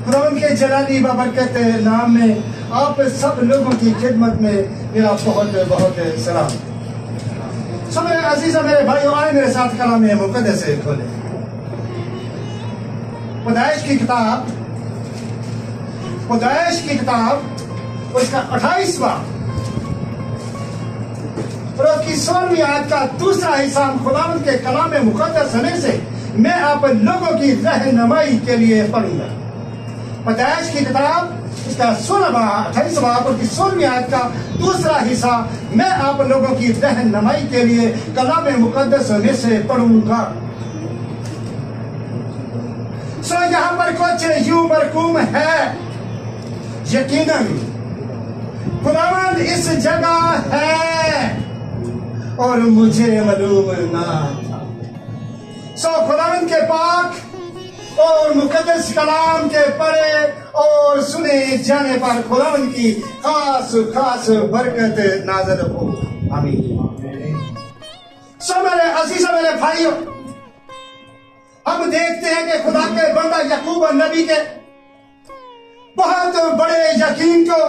खुदावंद के जलाली बाबरकत नाम में आप सब लोगों की खिदमत में मेरा बहुत बहुत सलाम। सो मेरे अजीज़ मेरे भाइयों, आए मेरे साथ कलाम मुक़द्दस से खोले पैदाइश की किताब उसका 28वां और उसकी 16वीं आयत का दूसरा हिस्सा खुदावंद के कलाम मुक़द्दस होने से मैं आप लोगों की रहनुमाई के लिए पढ़ूंगा। पैदाइश की किताब इसका 28वां और 16वीं आयत का दूसरा हिस्सा मैं आप लोगों की रहनुमाई के लिए कलाम मुक़द्दस में से पढ़ूंगा। सो यहाँ पर कुछ यूं मरकूम है, यकीनन खुदावंद इस जगह है और मुझे मालूम ना था। सो खुदावंद के पाक और मुक़द्दस कलाम के पढ़े और सुने जाने पर खुदावंद की खास खास बरकत नाज़िल हो। आमीन। सो मेरे अज़ीज़ मेरे भाइयों, हम देखते हैं कि खुदा के बंदा याकूब नबी के बहुत बड़े यकीन को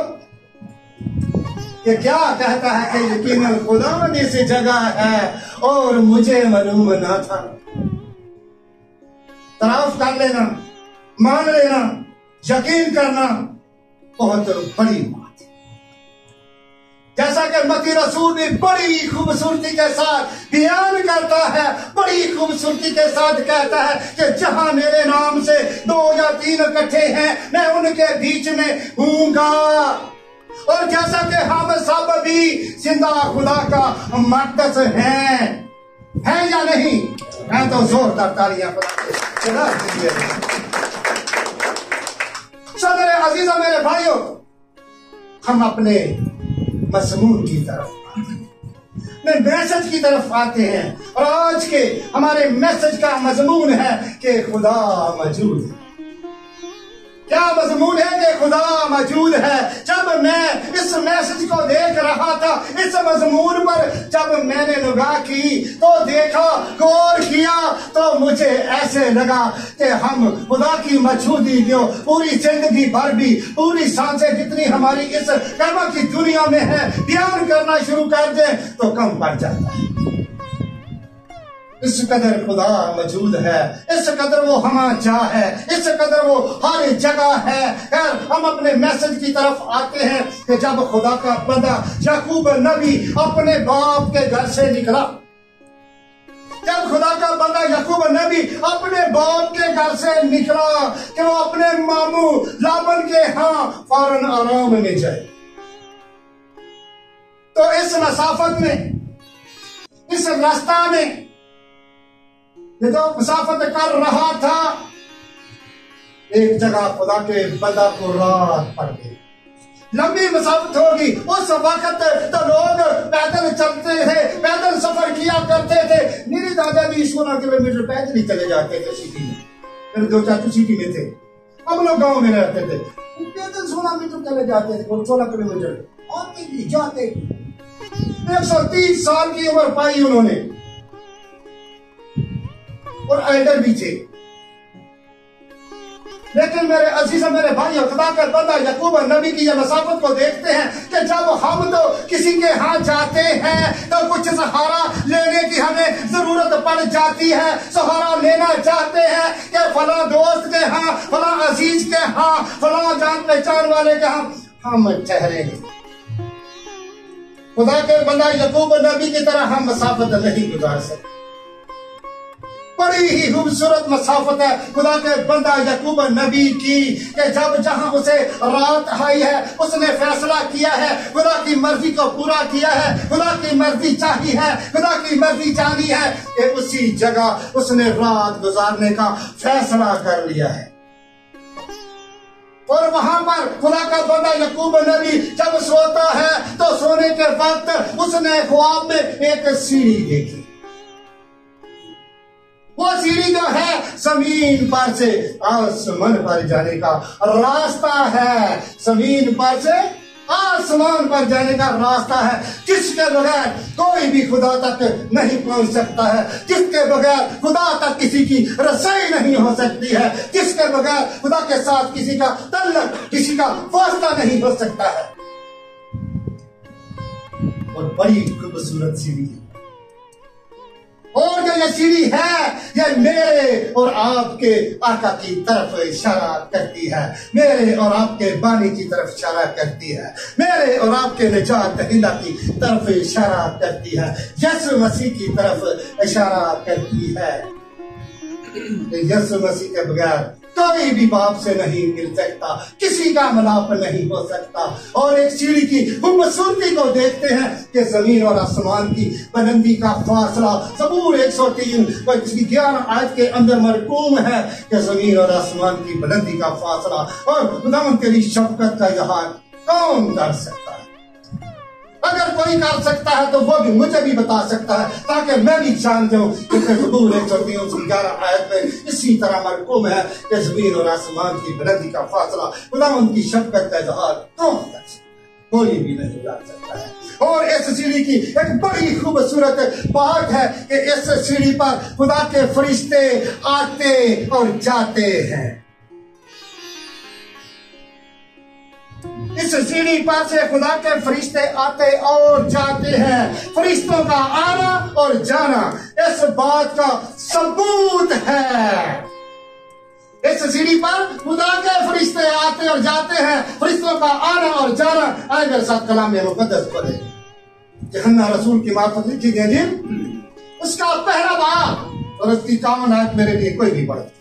ये क्या कहता है कि यकीनन खुदावंद इस जगह है और मुझे मालूम ना था। तराफ कर लेना, मान लेना, यकीन करना बहुत बड़ी बात है। जैसा कि मत्ती रसूल भी बड़ी खूबसूरती के साथ बयान करता है, बड़ी खूबसूरती के साथ कहता है कि जहां मेरे नाम से 2 या 3 इकट्ठे हैं मैं उनके बीच में हूँगा। और जैसा कि हम सब भी जिंदा खुदा का मक़दस हैं या नहीं? मैं तो जोरदार तालियां मेरे अजीज़ मेरे भाइयों, हम अपने मज़मून की तरफ मैसेज की तरफ आते हैं और आज के हमारे मैसेज का मज़मून है कि खुदा मौजूद है। क्या मज़मून है कि खुदा मौजूद है। जब मैं इस मैसेज को देख रहा था, इस मज़मून पर जब मैंने निगाह की तो देखा, गौर किया तो मुझे ऐसे लगा कि हम खुदा की मौजूदगी को पूरी जिंदगी भर भी, पूरी सांसें जितनी हमारी इस कर्म की दुनिया में है, बयान करना शुरू कर दें तो कम पड़ जाता है। इस कदर खुदा मौजूद है, इस कदर वो हमारा चाह है, इस कदर वो हर जगह है। खैर, हम अपने मैसेज की तरफ आते हैं कि जब खुदा का बंदा याकूब नबी अपने बाप के घर से निकला, जब खुदा का बंदा याकूब नबी अपने बाप के घर से निकला कि वो अपने मामू लाबन के यहाँ फौरन आराम में जाए, तो इस मसाफत में, इस रास्ता में ये तो मुसाफत कर रहा था, एक जगह खुदा के बंदा को रात पड़ गई। लंबी मुसाफत होगी। उस वक्त तो लोग पैदल चलते थे, पैदल सफर किया करते थे। मेरे दादा भी 16 किलोमीटर पैदल ही चले जाते थे सिटी में। मेरे 2 चाचू सिटी में थे, हम लोग गांव में रहते थे। पैदल 16 मीटर चले जाते थे, 16 किलोमीटर आते भी जाते। 130 साल की उम्र पाई उन्होंने और एल्डर भी थे। लेकिन मेरे अजीज मेरे भाई, खुदा का बंदा याकूब नबी की ये मसाफत को देखते हैं कि जब हम तो किसी के हाथ जाते हैं तो कुछ सहारा लेने की हमें जरूरत पड़ जाती है। सहारा लेना चाहते हैं कि फला दोस्त के यहाँ, फला अजीज के यहाँ, फला जान पहचान वाले के यहाँ हम ठहरेंगे। खुदा के बंदा याकूब नबी की तरह हम मसाफत नहीं गुजार सकते। बड़ी ही खूबसूरत मसाफत है खुदा के बंदा याकूब नबी की कि जब जहां उसे रात आई है उसने फैसला किया है, खुदा की मर्जी को पूरा किया है, खुदा की मर्जी चाही है, खुदा की मर्जी जानी है कि उसी जगह उसने रात गुजारने का फैसला कर लिया है। और वहां पर खुदा का बंदा याकूब नबी जब सोता है तो सोने के वक्त उसने ख्वाब में एक सीढ़ी देखी। वो सीढ़ी जो है जमीन पर से आसमान पर जाने का रास्ता है। जमीन पर से آسمان پر جانے کا راستہ ہے، جس کے بغیر کوئی بھی خدا تک نہیں پہنچ سکتا ہے، جس کے بغیر خدا تک کسی کی رسائی نہیں ہو سکتی ہے، جس کے بغیر خدا کے ساتھ کسی کا تعلق، کسی کا واسطہ نہیں ہو سکتا ہے۔ اور بڑی خوبصورت سیڑھی ہے، اور جو یہ سیڑھی ہے یہ میرے اور آپ کے آقا کی طرف اشارہ کرتی ہے، میرے اور آپ کے بانی کی طرف اشارہ کرتی ہے، میرے اور آپ کے نجات دہندہ کی طرف اشارہ کرتی ہے، یسوع مسیح کی طرف اشارہ کرتی ہے۔ یسوع مسیح کے بغیر کوئی بھی باپ سے نہیں مل سکتا، کسی کا ملاپ نہیں ہو سکتا۔ اور ایک سیڑھی کی خوبصورتی کو دیکھتے ہیں کہ زمین اور آسمان کی بلندی کا فاصلہ زبور 103 اس کی 11 آیت کے اندر مرقوم ہے کہ زمین اور آسمان کی بلندی کا فاصلہ، اور خداوند تیری شفقت کا اظہار کون کر سکتا ہے؟ اگر کوئی کر سکتا ہے تو وہ بھی مجھے بھی بتا سکتا ہے، تاکہ میں بھی جان جاؤں کہ زبور 111 آیت میں اسی طرح مرقوم ہے کہ زمین اور آسمان کی بلندی کا فاصلہ خداوند کی شفقت کا اظہار کون کر سکتا ہے؟ کوئی بھی نہیں جان سکتا ہے۔ اور اس سیڑھی کی ایک بڑی خوبصورت بات ہے کہ اس سیڑھی پر خدا کے فرشتے آتے اور جاتے ہیں۔ اس سیڑھی پر سے خدا کے فرشتے آتے اور جاتے ہیں۔ فرشتوں کا آنا اور جانا اس بات کا ثبوت ہے۔ اس سیڑھی پر خدا کے فرشتے آتے اور جاتے ہیں، فرشتوں کا آنا اور جانا۔ آئے میرے ساتھ کلام مقدس پڑھیں، یوحنا رسول کی معرفت لکھی گئی انجیل اس کا پہلا باب اور اس کی 51 آیت میرے لیے کوئی بھی پڑھے۔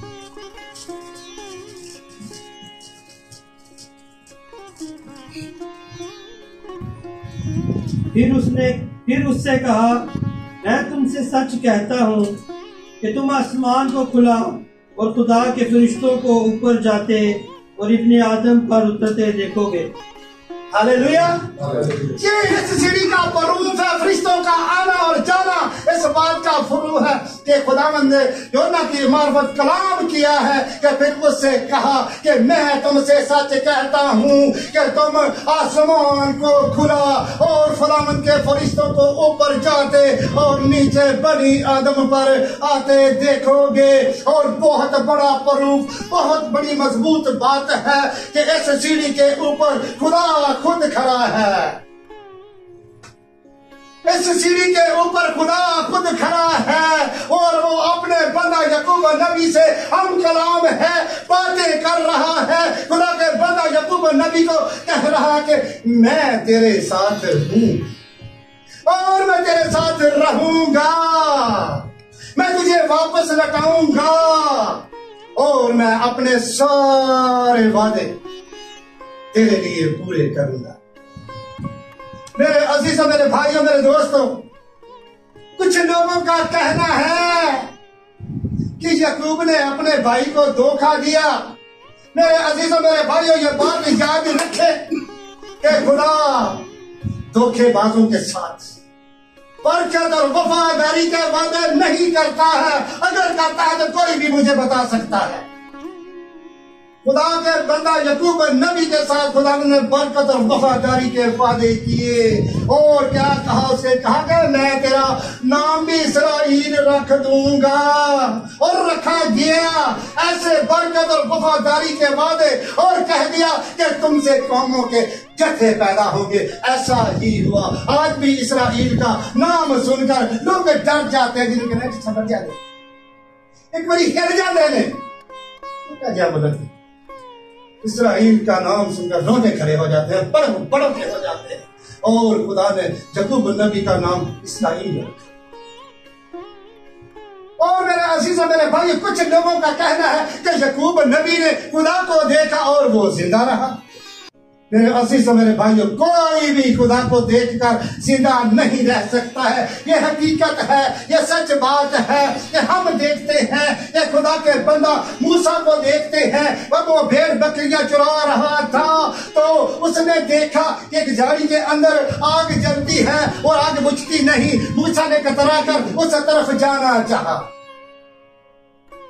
پھر اس سے کہا، میں تم سے سچ کہتا ہوں کہ تم آسمان کو کھلا اور خدا کے فرشتوں کو اوپر جاتے اور ابن آدم پر اترتے دیکھو گے۔ ہاللیلویا۔ یہ اس سیڑھی کا پروف ہے، فرشتوں کا آنا اور جانا اس بات کا فروع ہے کہ خداوند نے یوحنا کی معرفت کلام کیا ہے کہ پھر اس سے کہا کہ میں تم سے سچ کہتا ہوں کہ تم آسمان کو کھلا اور خداوند کے فرشتوں کو اوپر جاتے اور نیچے بنی آدم پر آتے دیکھو گے۔ اور بہت بڑا پروف، بہت بڑی مضبوط بات ہے کہ اس سیڑھی کے اوپر خدا خود کھڑا ہے۔ اس سیڑھی کے اوپر خدا خود کھڑا ہے اور وہ اپنے بندہ یعقوب نبی سے ہم کلام ہے، باتیں کر رہا ہے۔ خدا کے بندہ یعقوب نبی کو کہہ رہا کہ میں تیرے ساتھ ہوں اور میں تیرے ساتھ رہوں گا، میں تجھے واپس لوٹاؤں گا اور میں اپنے سارے وعدے تیرے لیے پورے کروں گا۔ میرے عزیزوں، میرے بھائیوں، میرے دوستوں، کچھ لوگوں کا کہنا ہے کہ یعقوب نے اپنے بھائی کو دھوکہ دیا۔ میرے عزیزوں، میرے بھائیوں، یہ بات یاد رکھیں کہ خدا دھوکے بازوں کے ساتھ برکت اور وفاداری کے وعدے نہیں کرتا ہے۔ اگر کرتا ہے تو کوئی بھی مجھے بتا سکتا ہے۔ خدا کے بندہ یعقوب نبی کے ساتھ خدا نے برکت اور وفاداری کے وعدے کیے، اور کیا کہا؟ اسے کہا کہ میں تیرا نام بھی اسرائیل رکھ دوں گا، اور رکھا گیا ایسے برکت اور وفاداری کے وعدے، اور کہہ دیا کہ تم سے قوموں کے جتھے پیدا ہوں گے۔ ایسا ہی ہوا۔ آج بھی اسرائیل کا نام سن کر لوگ ڈر جاتے ہیں، جن کے نیچے سمجھ جاتے ایک بڑی ہل جاتے ہیں، کیا مدد کی؟ اسرائیل کا نام سن کر رونے کھڑے ہو جاتے ہیں، بڑوں کے ہو جاتے ہیں، اور خدا نے یعقوب نبی کا نام اسرائیل رکھا۔ اور میرے عزیزوں، میرے بھائی، کچھ لوگوں کا کہنا ہے کہ یعقوب نبی نے خدا کو دیکھا اور وہ زندہ رہا۔ میرے عزیزوں، میرے بھائیوں، کوئی بھی خدا کو دیکھ کر زندہ نہیں رہ سکتا ہے۔ یہ حقیقت ہے، یہ سچ بات ہے کہ ہم دیکھتے ہیں کہ خدا کے بندہ موسیٰ کو دیکھتے ہیں، وہ بھیڑ بکریاں چرا رہا تھا تو اس نے دیکھا کہ ایک جھاڑی کے اندر آگ جلتی ہے اور آگ بجھتی نہیں۔ موسیٰ نے کترا کر اس طرف جانا چاہا۔ جب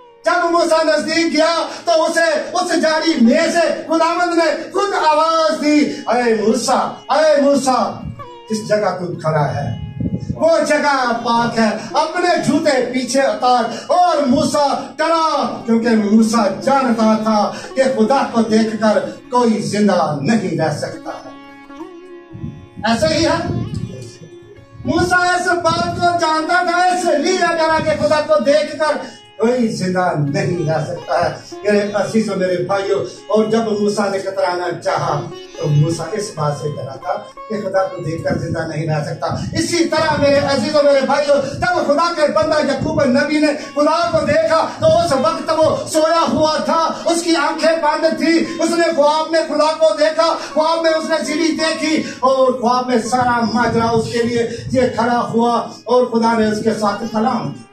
جب موسیٰ نزدیک گیا تو اسے اس جاری میں سے خداوند نے خود آواز دی، اے موسیٰ، اے موسیٰ، جس جگہ تو کھڑا ہے وہ جگہ پاک ہے، اپنے جوتے پیچھے اتار۔ اور موسیٰ ڈرا، کیونکہ موسیٰ جانتا تھا کہ خدا کو دیکھ کر کوئی زندہ نہیں رہ سکتا ہے۔ ایسے ہی ہے، موسیٰ اس بات کو جانتا تھا، اس لیے ڈرا کہ خدا کو دیکھ کر کوئی زندہ نہیں رہ سکتا ہے۔ میرے عزیزوں، میرے بھائیوں، اور جب موسیٰ نے کترانا چاہا تو موسیٰ اس بات سے ڈرا تھا کہ خدا کو دیکھ کر زندہ نہیں رہ سکتا۔ اسی طرح میرے عزیزوں، میرے بھائیوں، جب خدا کے بندہ یعقوب نبی نے خدا کو دیکھا تو اس وقت وہ سویا ہوا تھا، اس کی آنکھیں بند تھی، اس نے خواب میں خدا کو دیکھا، خواب میں اس نے سیڑھی دیکھی اور خواب میں سارا ماجرا اس کے لیے یہ کھڑا ہوا اور خدا نے اس کے ساتھ کلام کیا۔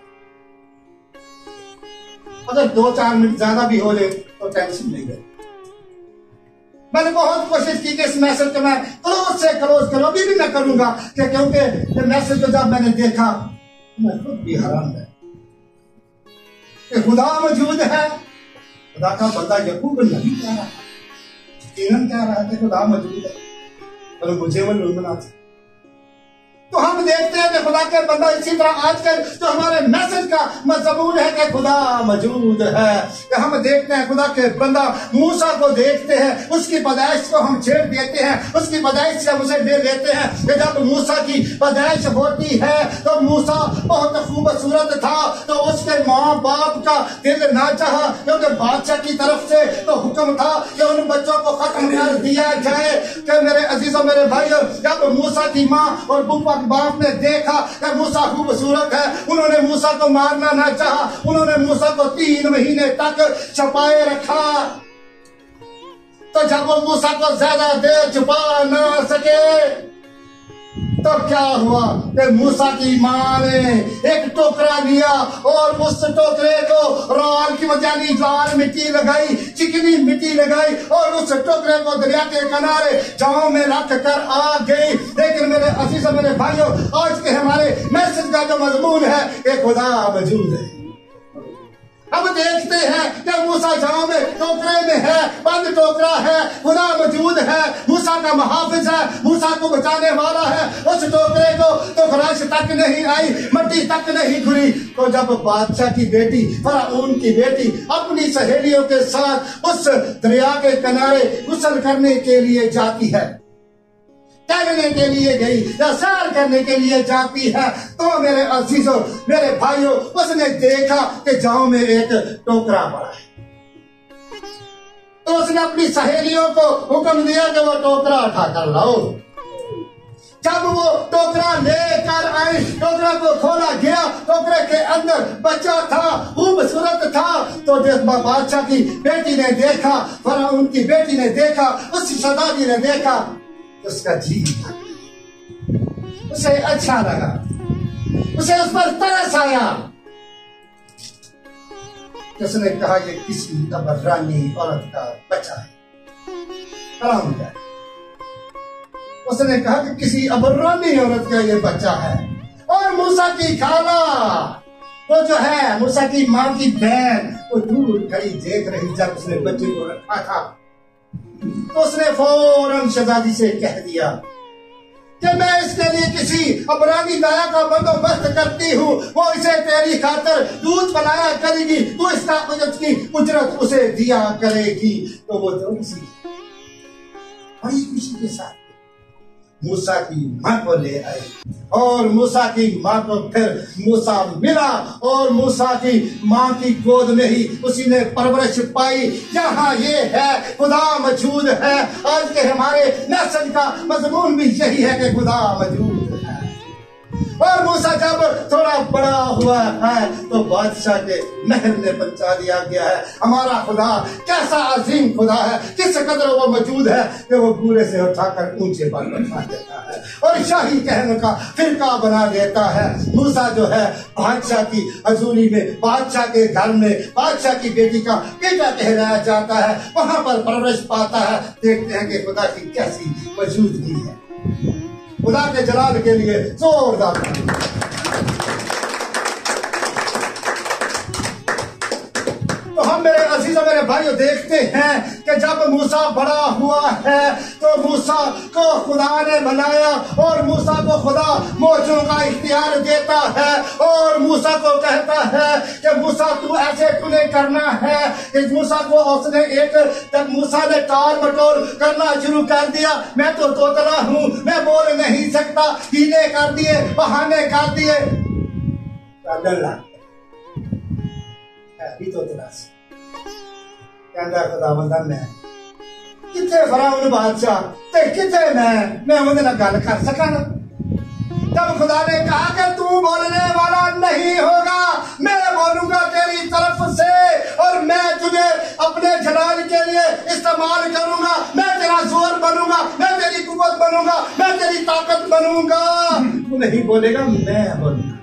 اگر 2-4 منٹ زیادہ بھی ہو جائے تو ٹینشن نہیں ہے۔ میں نے بہت کوشش کی کہ اس میسج کو میں کلوز سے کلوز کروں، ابھی بھی میں کروں گا، کہ کیونکہ یہ میسج کو جب میں نے دیکھا میں خود بھی حیران ہے کہ خدا موجود ہے۔ خدا کا بندہ یعقوب نبی کہہ رہا ہے، یقیناً کہہ رہا ہے کہ خدا موجود ہے، اور مجھے وہ نہیں بناتا۔ تو ہم دیکھتے ہیں کہ خدا کے بندہ اسی طرح آج کل جو ہمارے میسج کا مضمون ہے کہ خدا موجود ہے، کہ ہم دیکھتے ہیں خدا کے بندہ موسیٰ کو دیکھتے ہیں، اس کی پیدائش کو ہم چھیڑ دیتے ہیں، اس کی پیدائش سے ہم اسے لے لیتے ہیں کہ جب موسیٰ کی پیدائش ہوتی ہے تو موسیٰ بہت خوبصورت تھا، تو اس کے ماں باپ کا دل نہ چاہا، کیونکہ بادشاہ کی طرف سے تو حکم تھا کہ ان بچوں کو ختم کر دیا جائے۔ کہ میرے عزیزوں، میرے بھائیوں، جب موسیٰ کی ماں اور پھوپھا باپ نے دیکھا کہ موسیٰ خوبصورت ہے، انہوں نے موسیٰ کو مارنا نہ چاہا، انہوں نے موسیٰ کو 3 مہینے تک چھپائے رکھا۔ تو جب وہ موسیٰ کو زیادہ دیر چھپا نہ سکے تو کیا ہوا کہ موسیٰ کی ماں نے ایک ٹوکرا لیا اور اس ٹوکرے کو رال کی یعنی لال مٹی لگائی، چکنی مٹی لگائی، اور اس ٹوکرے کو دریا کے کنارے جاؤں میں رکھ کر آ گئی۔ لیکن میرے عزیزوں، میرے بھائیوں، آج کے ہمارے میسج کا جو مضمون ہے کہ خدا موجود ہے۔ اب دیکھتے ہیں کہ موسیٰ جاؤں میں ٹوکرے میں ہے، بند ٹوکرا ہے، خدا موجود ہے، موسیٰ کا محافظ ہے، موسیٰ کو بچانے والا ہے۔ اس ٹوکرے کو تو خراش تک نہیں آئی، مٹی تک نہیں کھلی۔ تو جب بادشاہ کی بیٹی، فرعون کی بیٹی اپنی سہیلیوں کے ساتھ اس دریا کے کنارے غسل کرنے کے لیے جاتی ہے، ٹہلنے کے لیے گئی یا سیر کرنے کے لیے جاتی ہے، تو میرے عزیزوں، میرے بھائیوں، اس نے دیکھا کہ جاؤں میں ایک ٹوکرا پڑا ہے۔ تو اس نے اپنی سہیلیوں کو حکم دیا کہ وہ ٹوکرا اٹھا کر لاؤ۔ جب وہ ٹوکرا لے کر آئے، ٹوکرا کو کھولا گیا، ٹوکرے کے اندر بچہ تھا، خوبصورت تھا۔ تو جب بادشاہ کی بیٹی نے دیکھا، فرعون کی بیٹی نے دیکھا، اس شہزادی نے دیکھا، اس کا جی تھا، اسے اچھا لگا، اسے اس پر ترس آیا۔ اس نے کہا کہ کسی عبرانی عورت کا بچہ ہے، حرام ہے۔ اس نے کہا کہ کسی عبرانی عورت کا یہ بچہ ہے۔ اور موسیٰ کی خالہ، وہ جو ہے موسیٰ کی ماں کی بہن، وہ دور کھڑی دیکھ رہی جب اس نے بچے کو رکھا تھا، تو اس نے فوراً شہزادی سے کہہ دیا کہ میں اس کے لیے کسی عبرانی دایا کا بندوبست کرتی ہوں، وہ اسے تیری خاطر دودھ پلایا کرے گی، تو اس کی اجرت اسے دیا کرے گی۔ تو وہ تھوڑی سی بڑی خوشی کے ساتھ موسیٰ کی ماں کو لے آئے، اور موسیٰ کی ماں کو پھر موسیٰ ملا، اور موسیٰ کی ماں کی گود میں ہی اسی نے پرورش پائی۔ یہاں یہ ہے خدا موجود ہے۔ آج کے ہمارے میسج کا مضمون بھی یہی ہے کہ خدا موجود ہے۔ اور موسیٰ جب تھوڑا بڑا ہوا ہے تو بادشاہ کے محل میں پہنچا دیا گیا ہے۔ ہمارا خدا کیسا عظیم خدا ہے، کس قدر وہ موجود ہے کہ وہ بورے سے اٹھا کر اونچے پر بٹھا دیتا ہے اور شاہی کہنے کا فرقہ بنا دیتا ہے۔ موسیٰ جو ہے بادشاہ کی حضوری میں، بادشاہ کے گھر میں، بادشاہ کی بیٹی کا بیٹا کہلایا جاتا ہے، وہاں پر پرورش پاتا ہے۔ دیکھتے ہیں کہ خدا کی کیسی موجودگی ہے۔ خدا کے جلال کے لیے زوردار अजीजों मेरे भाइयों देखते हैं कि जब मूसा बड़ा हुआ है तो मूसा को खुदा ने बनाया और मूसा को खुदा मौजों का इख्तियार देता है और मूसा को कहता है कि मूसा तू ऐसे तूने करना है। इस मूसा को उसने तब मूसा ने टाल मटोल करना शुरू कर दिया। मैं तो तोतला हूं, मैं बोल नहीं सकता, हीले कर दिए, बहाने कर दिए। खुदा मैं कितने फराउन बादशाह ते कितने मैं उन्हें गल कर सका ना। तब खुदा ने कहा कि तू बोलने वाला नहीं होगा, मैं बोलूंगा तेरी तरफ से और मैं तुझे अपने जलाल के लिए इस्तेमाल करूंगा। मैं तेरा जोर बनूंगा, मैं तेरी कुव्वत बनूंगा, मैं तेरी ताकत बनूंगा। तू नहीं बोलेगा, मैं बोलूंगा।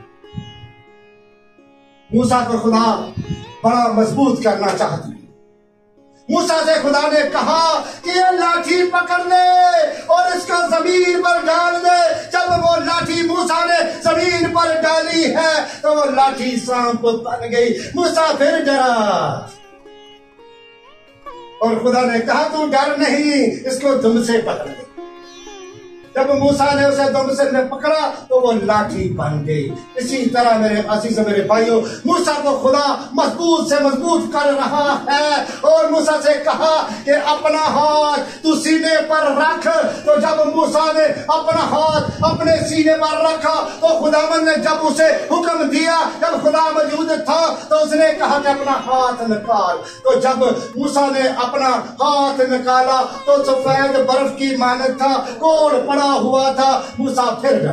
मूसा को खुदा बड़ा मजबूत करना चाहता है। मूसा से खुदा ने कहा कि ये लाठी पकड़ ले और इसको जमीन पर डाल दे। जब वो लाठी मूसा ने जमीन पर डाली है तो वो लाठी सांप बन गई। मूसा फिर डरा और खुदा ने कहा तू डर नहीं, इसको दुम से पकड़ ले। जब मूसा ने उसे दुम से पकड़ा तो वो लाठी बन गई। इसी तरह मेरे अजीज मेरे भाइयों, मूसा को खुदा मजबूत से मजबूत कर रहा है और मूसा से कहा कि अपना हाथ तू सीने पर रख। तो जब मूसा ने अपना हाथ अपने सीने पर रखा तो खुदावंद ने जब उसे हुक्म दिया, जब खुदा मौजूद था तो उसने कहा कि अपना हाथ निकाल। तो जब मूसा ने अपना हाथ निकाला तो सफेद बर्फ की मानद था, कोड़ पड़ा हुआ था। मूसा फिर डरा।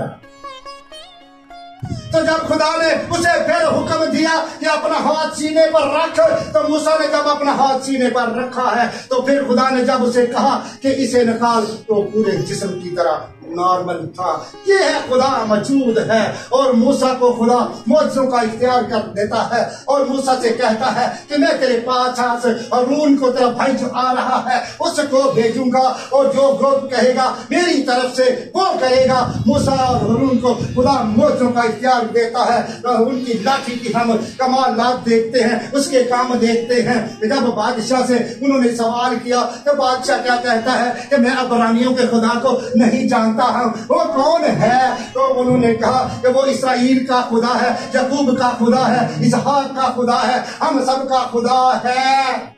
तो जब खुदा ने उसे फिर हुक्म दिया कि अपना हाथ सीने पर रख, तो मूसा ने जब अपना हाथ सीने पर रखा है तो फिर खुदा ने जब उसे कहा कि इसे निकाल तो पूरे जिस्म की तरह नॉर्मल था। ये है खुदा मौजूद है और मूसा को खुदा मौजों का इख्तियार कर देता है और मूसा से कहता है कि मैं तेरे पास हारून को तेरा भाई जो आ रहा है उसको भेजूंगा और जो कहेगा मेरी तरफ से वो करेगा। मूसा और हारून को खुदा मौजों का इख्तियार देता है और उनकी लाठी की हम कमालात देखते हैं, उसके काम देखते हैं। जब बादशाह से उन्होंने सवाल किया तो बादशाह क्या कहता है कि मैं अबरानियों के खुदा को नहीं जानता, वो कौन है? तो उन्होंने कहा कि वो इसराइल का खुदा है, याकूब का खुदा है, इसहाक का खुदा है, हम सब का खुदा है।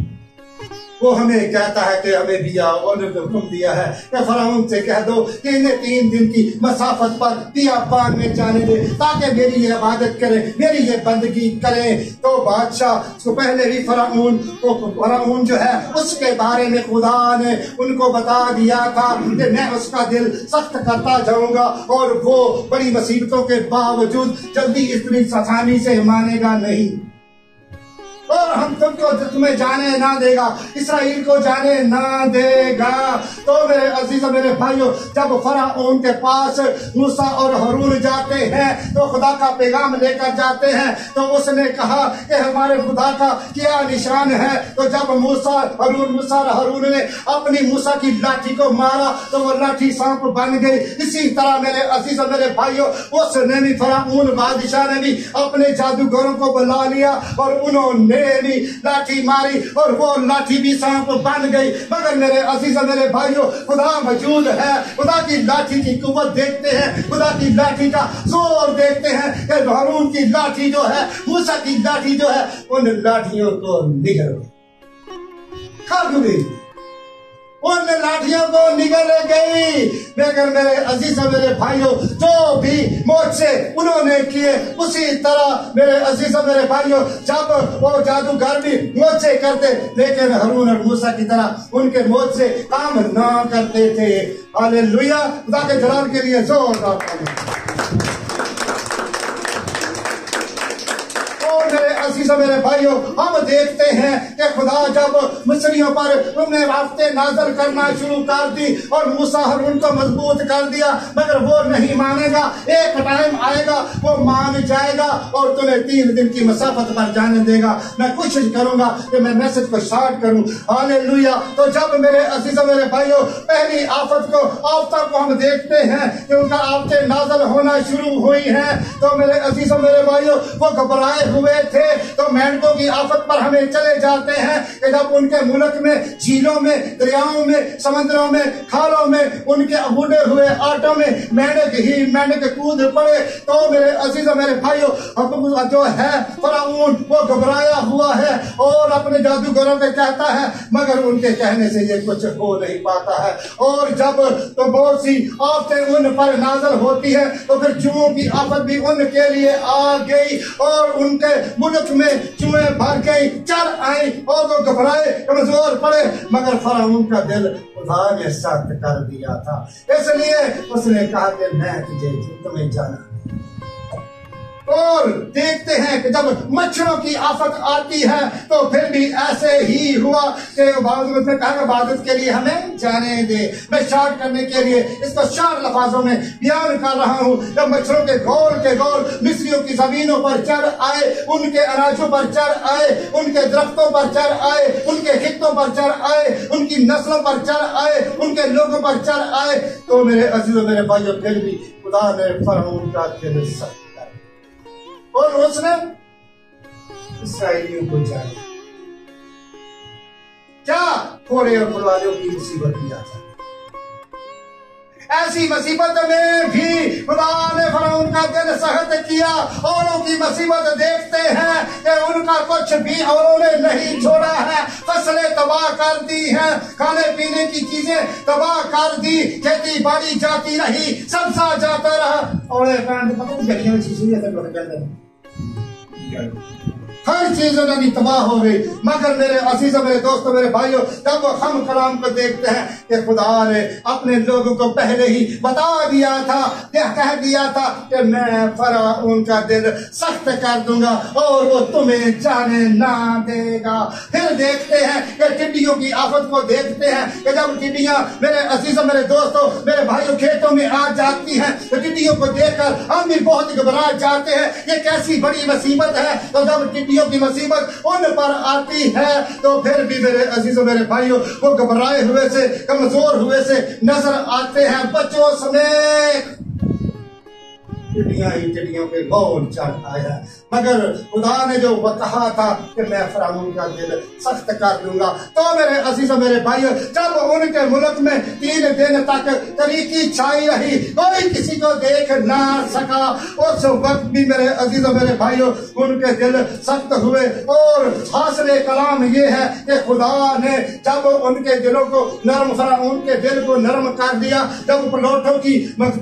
वो हमें कहता है कि हमें दिया और हुक्म दिया है कि फराउन से कह दो कि इन्हें 3 दिन की मसाफत पर बियाबान में जाने दे ताकि मेरी ये इबादत करें, मेरी ये बंदगी करें। तो बादशाह तो पहले ही फराउन जो है उसके बारे में खुदा ने उनको बता दिया था कि मैं उसका दिल सख्त करता जाऊंगा और वो बड़ी मुसीबतों के बावजूद जल्दी इतनी आसानी से मानेगा नहीं और हम तुम्हें जाने ना देगा, इसराइल को जाने ना देगा। तो मेरे अजीज मेरे भाइयों, जब फराउन के पास मूसा और हारून जाते हैं तो खुदा का पैगाम लेकर जाते हैं तो उसने कहा कि हमारे खुदा का क्या निशान है। तो जब मूसा और हारून ने अपनी मूसा की लाठी को मारा तो वो लाठी सांप बन गई। इसी तरह मेरे अजीज मेरे भाइयों, उसने भी फराउन बादशाह ने भी अपने जादूगरों को बुला लिया और उन्होंने भी लाठी मारी और वो लाठी भी सांप बन गई। मगर मेरे अजीज मेरे भाइयों, खुदा मौजूद है। खुदा की लाठी की कुव्वत देखते हैं, खुदा की लाठी का जोर देखते हैं कि हारून की लाठी जो है, मूसा की लाठी जो है, उन लाठियों को निगल गई, उन लाठियों को निगल गई। मगर मेरे अजीज मेरे भाइयों, जो भी मौत से उन्होंने किए उसी तरह मेरे अजीज मेरे भाइयों, जब वो जादूगर भी मौत से करते लेकिन हारून और मूसा की तरह उनके मौत से काम ना करते थे। हालेलुया, खुदा के जलाल के लिए जोरदार ताली। मेरे अजीज मेरे भाइयों, हम देखते हैं कि खुदा जब मिस्रियों पर उन्हें रास्ते नाज़िल करना शुरू कर दी और मूसा हारून को मजबूत कर दिया, मगर वो नहीं मानेगा। एक टाइम आएगा वो मान जाएगा और तुम्हें 3 दिन की मसाफत पर जाने देगा। मैं कोशिश करूंगा कि मैं मैसेज को स्टार्ट करूं। हालेलुया। तो जब मेरे अजीज मेरे भाइयों पहली आफत को हम देखते हैं कि उनका आफतें नाज़िल होना शुरू हुई हैं, तो मेरे अजीज मेरे भाइयों वो घबराए हुए थे تو मेंढकों की आफत पर हमें चले जाते हैं कि जब उनके मुल्क में, झीलों में, दरियाओं में, समंदरों में, खालों में, उनके बूढ़े हुए आटों में मेंढक ही मेंढक कूद पड़े, तो मेरे अजीजों, मेरे भाइयों, जो है फराऊन वो घबराया हुआ है और अपने जादूगरों के कहता है, मगर उनके कहने से ये कुछ हो नहीं पाता है। और जब तो बहुत सी आफतें उन पर नाज़िल होती है, तो फिर चूहों की आफत भी उनके लिए आ गई और उनके मुल्क में चूहे भर गई, चढ़ आई और वो घबराए, कमजोर पड़े, मगर फराऊन का दिल खुदा ने सख्त कर दिया था, इसलिए उसने कहा कि मैं तुम्हें जाना। और देखते हैं कि जब मच्छरों की आफत आती है तो फिर भी ऐसे ही हुआ कि उसने कहा कि इबादत के लिए हमें जाने दे। मैं शार्ट करने के लिए इसको 4 लफ्ज़ों में बयान कर रहा हूँ। जब मच्छरों के गोल मिस्रियों की जमीनों पर चढ़ आए, उनके अनाजों पर चढ़ आए, उनके दरख्तों पर चढ़ आए, उनके खित्तों पर चढ़ आए, उनकी नस्लों पर चढ़ आए, उनके लोगों पर चढ़ आए, तो मेरे अजीजों, मेरे भाइयों, फिर भी खुदा ने फरौन का दिल सख्त और उसने इसराइलियों को जाने क्या थोड़े और पुरानों की मुसीबत दिया था। ऐसी मुसीबत में भी खुदा ने फरौन का दिल सख्त किया। औरों की मुसीबत देखते हैं कि उनका कुछ भी औरों ने नहीं छोड़ा है, फसलें तबाह कर दी हैं, खाने पीने की चीजें तबाह कर दी, खेती बाड़ी जाती रही, सब जाता रहा और हर चीज उन्होंने तबाह हो गई। मगर मेरे अजीजों, मेरे दोस्तों, मेरे भाइयों, जब हम कलाम को देखते हैं कि खुदा ने अपने लोगों को पहले ही बता दिया था, कह दिया था कि मैं फरौन का दिल सख्त कर दूंगा और वो तुम्हें जाने ना देगा। फिर देखते हैं कि टिड्डियों की आफत को देखते हैं कि जब टिड्डियां, मेरे अजीजों, मेरे दोस्तों, मेरे भाइयों, खेतों में आ जाती हैं तो टिड्डियों को देखकर हम भी बहुत घबरा जाते हैं, ये कैसी बड़ी मुसीबत है। तो जब टिड्डियों की मुसीबत उन पर आती है तो फिर भी मेरे अजीजों, मेरे भाइयों, वो घबराए हुए से, कमजोर हुए से नजर आते हैं, बच्चों समेत टिड्डियों पे गोल चढ़ आया। मगर खुदा ने जो कहा था कि मैं फरौन का दिल सख्त कर दूंगा, तो मेरे अजीजों, मेरे भाइयों, जब उनके मुल्क में 3 दिन तक तारीकी छाई रही, कोई किसी को देख ना सका, उस वक्त भी मेरे अजीजों, मेरे भाइयों, उनके दिल सख्त हुए। और हासिल कलाम ये है कि खुदा ने जब उनके दिलों को नरम, फरौन के दिल को नरम कर दिया, जब प्लॉटों की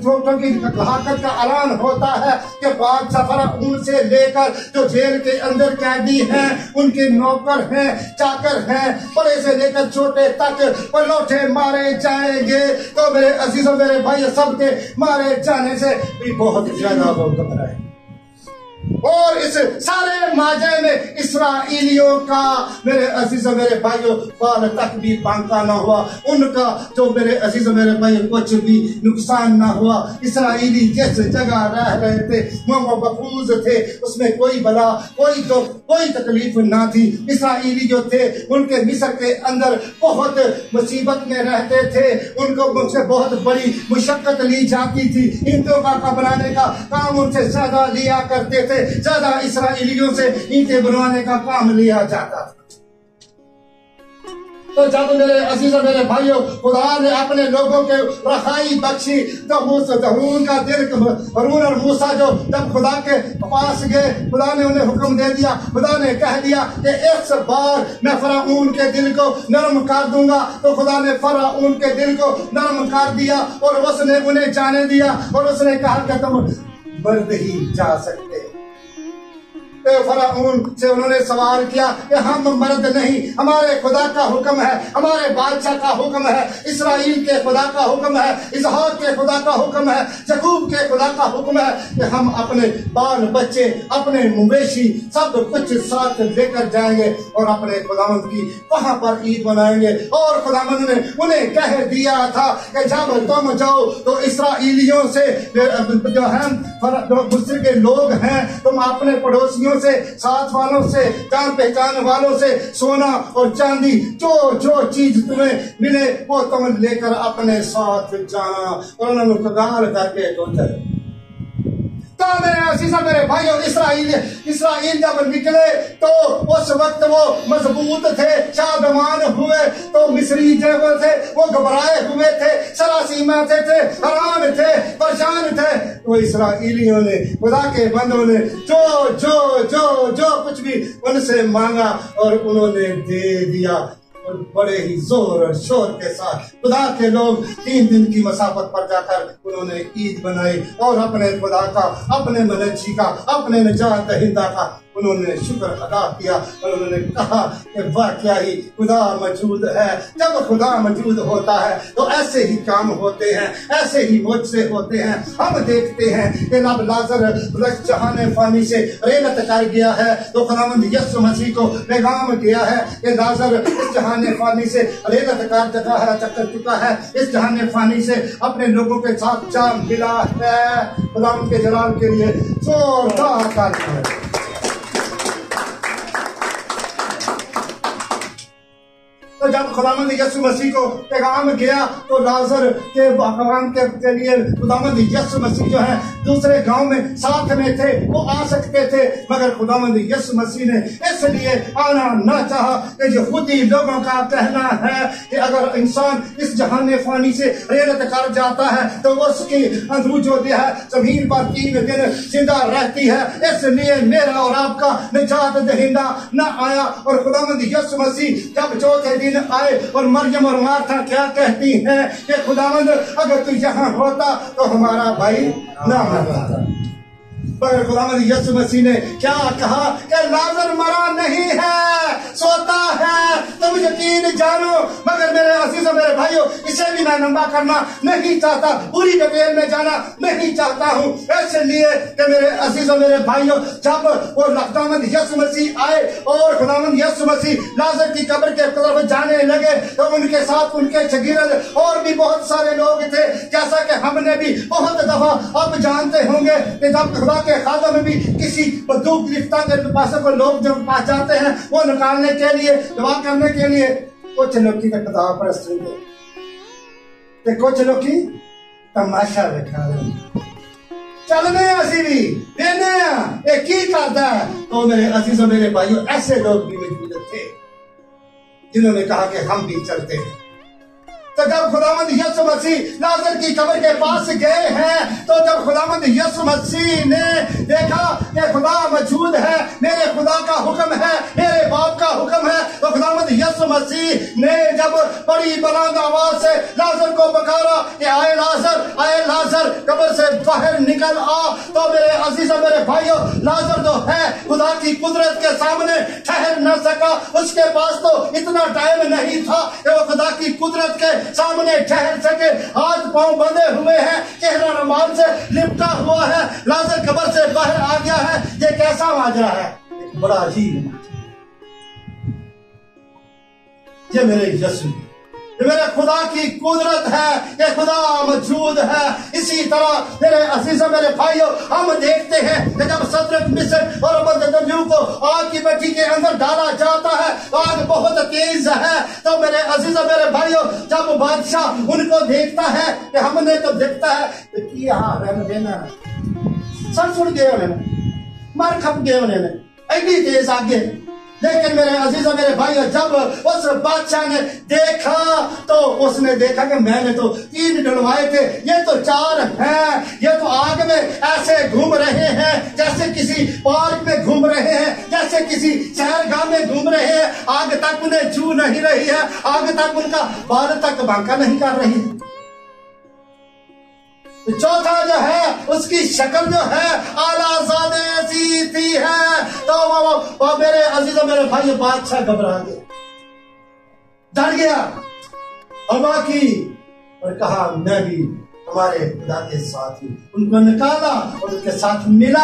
हलाकत का ऐलान होता है कि बादशाह फरौन से लेकर जो जेल के अंदर कैदी हैं, उनके नौकर हैं, चाकर हैं, बड़े से लेकर छोटे तक पलौठे मारे जाएंगे। तो मेरे अजीजों, मेरे भाई, सबके मारे जाने से भी बहुत ज्यादा वो घबराए। और इस सारे माजे में इसराइलियों का, मेरे अजीजों, मेरे भाइयों, बाल तक भी बांका ना हुआ, उनका जो मेरे अजीजों, मेरे भाइयों, कुछ भी नुकसान ना हुआ। इसराइली जिस जगह रह रहे थे वो महफूज थे, उसमें कोई बला, कोई तकलीफ ना थी। इसराइली जो थे उनके मिस्र के अंदर बहुत मुसीबत में रहते थे, उनको मुझसे बहुत बड़ी मुशक्कत ली जाती थी, ईंटों का बनाने का काम उनसे ज्यादा लिया करते थे, ज्यादा इसराइलियों से ईंटें बनवाने का काम लिया जाता था। तो जब मेरे अजीजों, मेरे भाइयों, खुदा ने अपने लोगों के रखाई बख्शी, तो हारून का दिल, हारून और मूसा जो जब खुदा के पास गए, खुदा ने उन्हें हुक्म दे दिया, खुदा ने कह दिया कि इस बार मैं फरौन के दिल को नरम कर दूंगा। तो खुदा ने फरौन के दिल को नरम कर दिया और उसने उन्हें जाने दिया और उसने कहा कि तुम मर्द ही जा सकते। फरौन से उन्होंने सवाल किया कि हम मर्द नहीं, हमारे खुदा का हुक्म है, हमारे बादशाह का हुक्म है, इसराइल के खुदा का हुक्म है, इसहाक के खुदा का हुक्म है, यकूब के खुदा का हुक्म है कि हम अपने बाल बच्चे, अपने मवेशी सब कुछ साथ लेकर जाएंगे और अपने खुदावंद की वहां पर ईद मनाएंगे। और खुदावंद ने उन्हें कह दिया था कि जब तुम जाओ तो इसराइलियों से जो है, जो दूसरे के लोग हैं, तुम अपने पड़ोसियों से, साथ वालों से, जान पहचान वालों से सोना और चांदी, जो चीज तुम्हें मिले वो तुम लेकर अपने साथ जाना। और उन्होंने कगार करके गुजर। تو میرے عزیزہ میرے بھائیوں اسرائیل جب نکلے تو اس وقت وہ مضبوط تھے، شادمان ہوئے، تو مصری جو تھے وہ گھبرائے ہوئے تھے، سراسیمہ تھے، حیران تھے، پریشان تھے۔ تو اسرائیلیوں نے، خدا کے بندوں نے جو کچھ بھی ان سے مانگا اور انہوں نے دے دیا، اور بڑے ہی زور اور شور کے ساتھ خدا کے لوگ 3 دن کی مسافت پر جا کر انہوں نے عید بنائی اور اپنے خدا کا، اپنے منجی کا، اپنے نجات دہندہ کا انہوں نے شکر ادا کیا، اور انہوں نے کہا کہ واقعہ ہی خدا موجود ہے۔ جب خدا موجود ہوتا ہے تو ایسے ہی کام ہوتے ہیں، ایسے ہی معجزے ہوتے ہیں۔ ہم دیکھتے ہیں کہ جب لازر جہان فانی سے رحلت کر گیا ہے تو خداوند یسوع مسیح کو پیغام دیا ہے کہ لازر اس جہان فانی سے رحلت کر چکا ہے، اس جہان فانی سے اپنے لوگوں کے ساتھ جا ملا ہے۔ خداوند کے جلال کے لیے زوردار تالیاں ہے۔ تو جب خداوند یسوع مسیح کو پیغام گیا تو لازر کے پیغام کے لیے خداوند یسوع مسیح جو ہے دوسرے گاؤں میں ساتھ میں تھے، وہ آ سکتے تھے، مگر خداوند یسوع مسیح نے اس لیے آنا نہ چاہا کہ یہودی لوگوں کا کہنا ہے کہ اگر انسان اس جہان فانی سے رحلت کر جاتا ہے تو اس کی روح جو ہے زمین پر 3 دن زندہ رہتی ہے، اس لیے میرا اور آپ کا نجات دہندہ نہ آیا۔ اور خداوند یسوع مسیح جب چوتھے دن آئے اور مریم اور مارتھا کیا کہتی ہیں کہ خداوند اگر تو یہاں ہوتا تو ہمارا بھائی نہ مرتا۔ مگر خداوند یسوع مسیح نے کیا کہا کہ لازر مرا نہیں ہے، سوتا ہے، تم یقین جانو۔ مگر میرے عزیزوں میرے بھائیوں، اسے بھی میں لمبا کرنا نہیں چاہتا، پوری ڈیٹیل میں جانا نہیں چاہتا ہوں، اس لیے کہ میرے عزیزوں میرے بھائیوں جب وہ خداوند یسوع مسیح آئے اور خداوند یسوع مسیح لازر کی قبر کے طرف جانے لگے تو ان کے ساتھ ان کے شاگرد اور بھی بہت سارے لوگ تھے، جیسا کہ ہم نے بھی بہت دفعہ اب جانتے ہوں گے کہ جب خدا کے خادم میں بھی کسی بندوق گرفتہ کے پاس کو لوگ جب پاس جاتے ہیں وہ نکالنے کے لیے، دعا کرنے کے لیے، کچھ لوگ کی خدا پرست ہوتے کہ کچھ لوگ کی تماشا دکھا رہے چلنے اسی بھی دینے ایک ہی کرتا ہے۔ تو میرے عزیزوں میرے بھائیوں ایسے لوگ بھی موجود تھے جنہوں نے کہا کہ ہم بھی چلتے ہیں۔ تو جب خداوند یسوع مسیح لازر کی قبر کے پاس گئے ہیں تو جب خداوند یسوع مسیح نے دیکھا کہ خدا موجود ہے، میرے خدا کا حکم ہے، میرے باپ کا حکم ہے، تو خداوند یسوع مسیح نے جب بڑی بلند آواز سے لازر کو پکارا کہ آئے لازر قبر سے باہر نکل آ، تو میرے عزیزوں میرے بھائیوں لازر جو ہے خدا کی قدرت کے سامنے ٹھہر نہ سکا، اس کے پاس تو اتنا ٹائم نہیں تھا کہ وہ خدا کی قدرت کے سامنے ٹھہر سکے۔ ہاتھ پاؤں بندھے ہوئے ہیں، چہرہ رومال سے لپٹا ہوا ہے، لازر قبر سے باہر آ گیا ہے۔ یہ کیسا ماجرا ہے؟ ایک بڑا عجیب یہ میرے یسوع، یہ میرے خدا کی قدرت ہے، یہ خدا موجود ہے۔ اسی طرح میرے عزیزوں میرے بھائیوں ہم دیکھتے ہیں کہ جب صدرک مسک اور ابدنیو کو آگ کی بھٹی کے اندر ڈالا جاتا ہے، آگ بہت تیز ہے، تو میرے عزیزوں میرے بھائیوں جب بادشاہ ان کو دیکھتا ہے کہ ہم نے تو دیکھتا ہے کہ کیا رہنے دینا سر سڑ گئے انہیں مار کھپ گئے انہیں ایڈی تیز آگے۔ لیکن میرے عزیزوں میرے بھائیوں جب اس بادشاہ نے دیکھا تو اس نے دیکھا کہ میں نے تو 3 ڈلوائے تھے، یہ تو 4 ہیں، یہ تو آگ میں ایسے گھوم رہے ہیں جیسے کسی پارک میں گھوم رہے ہیں، جیسے کسی شہر گاہ میں گھوم رہے ہیں، آگ تک انہیں چھو نہیں رہی ہے، آگ تک ان کا بال تک بانکا نہیں کر رہی ہے۔ چوتھا جو ہے اس کی شکل جو ہے اعلیٰ زادے سی تھی ہے، تو وہ میرے عزیزوں میرے بھائی بادشاہ گھبرا گیا، ڈر گیا، ہوا کی اور کہا میں بھی ہمارے خدا کے ساتھ ہوں۔ ان کو نکالا اور ان کے ساتھ ملا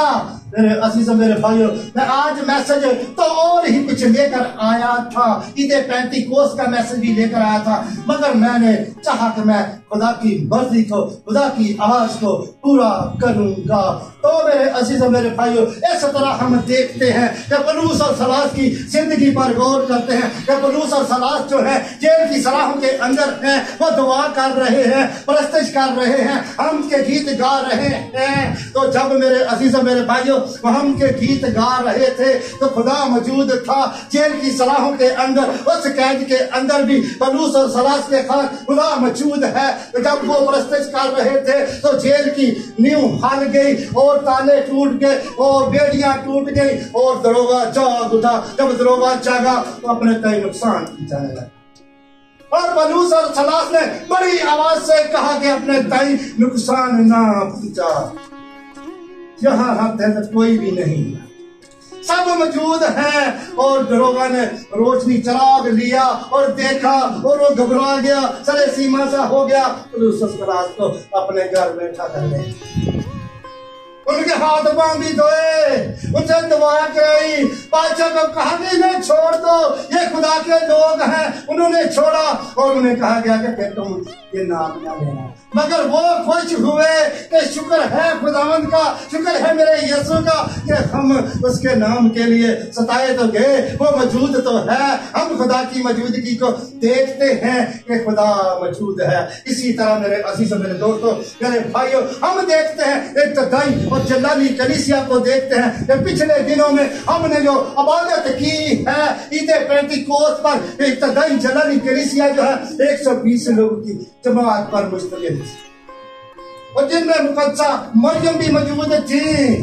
میرے عزیزوں میرے بھائیوں، میں آج میسج تو اور ہی کچھ لے کر آیا تھا، عید پینتیکوست کا میسج بھی لے کر آیا تھا، مگر میں نے چاہا کہ میں خدا کی مرضی کو، خدا کی آواز کو پورا کروں گا۔ تو میرے عزیزوں میرے بھائیوں، اس طرح ہم دیکھتے ہیں کہ پولس اور سلاس کی زندگی پر غور کرتے ہیں کہ پولس اور سلاس جو ہے جیل کی سلاخوں کے اندر ہیں، وہ دعا کر رہے ہیں، پرستش کر رہے ہیں، ہم کے گیت گا رہے ہیں۔ تو جب میرے عزیزوں میرے بھائیوں ہم کے گیت گا رہے تھے تو خدا موجود تھا جیل کی سلاخوں کے اندر، اس قید کے اندر بھی پولس اور سلاس کے خاص خدا موجود ہے۔ جب وہ پرستش کر رہے تھے تو جیل کی نیو ہل گئی اور تالے ٹوٹ گئے اور بیڑیاں ٹوٹ گئی اور دروگا جاگ اٹھا۔ جب دروگا جاگا تو اپنے تئیں نقصان کی جائے گا، اور پولس اور سلاس نے بڑی آواز سے کہا کہ اپنے تئیں نقصان نہ پہنچا۔ یہاں حد کوئی بھی نہیں، سب موجود ہیں، اور دروگا نے روشنی چراغ لیا اور دیکھا اور وہ گھبرا گیا، سرے سیما سا ہو گیا۔ پولس اور سلاس کو اپنے گھر بیٹھا کر لے، ان کے ہاتھ پاؤں بھی دھوئے، ان سے دعا کرائی، بادشاہ کو کہا کہ انہیں چھوڑ دو، یہ خدا کے لوگ ہیں۔ انہوں نے چھوڑا اور انہیں کہا گیا کہ پھر تم یہ نام نہ لینا، مگر وہ خوش ہوئے کہ شکر ہے خداوند کا، شکر ہے میرے یسوع کا کہ ہم اس کے نام کے لیے ستائے تو گئے، وہ موجود تو ہے، ہم خدا کی موجودگی کو دیکھتے ہیں کہ خدا موجود ہے۔ اسی طرح میرے عزیزوں میرے دوستوں میرے بھائیوں، ہم دیکھتے ہیں ابتدائی اور جلالی کلیسیا کو دیکھتے ہیں کہ پچھلے دنوں میں ہم نے جو عبادت کی ہے عید پینتیکوست پر، ابتدائی جلالی کلیسیا جو ہے 120 لوگوں کی جماعت پر مشتمل تھی، اور جن میں مقدسہ مریم بھی موجود تھی۔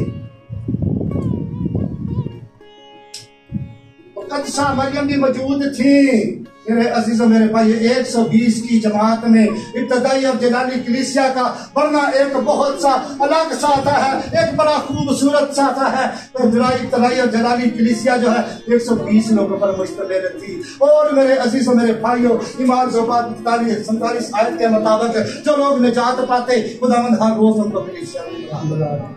مقدسہ مریم بھی موجود تھی۔ میرے عزیزوں میرے بھائی، 120 کی جماعت میں ابتدائی اور جلالی کلیسیا کا بڑھنا ایک بہت سا الگ ساتھ ہے، ایک بڑا خوبصورت ساتھ ہے۔ ابتدائی اور جلالی کلیسیا جو ہے 120 لوگوں پر مشتمل تھی، اور میرے عزیزوں میرے بھائیوں ایمان زوبات 47 آیت کے مطابق جو لوگ نجات پاتے خداوند ہر روز ان کو کلیسیا میں ملاتا۔